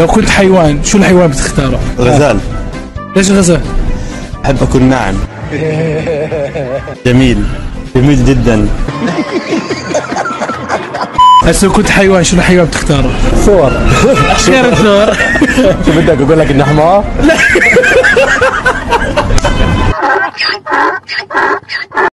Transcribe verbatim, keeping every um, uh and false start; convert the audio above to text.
لو كنت حيوان شو الحيوان بتختاره؟ غزال. ليش غزال؟ أحب أكون ناعم. جميل جميل جدا. هسه لو كنت حيوان شو الحيوان بتختاره؟ ثور. غير الثور. شو بدك أقول لك إنه حمار؟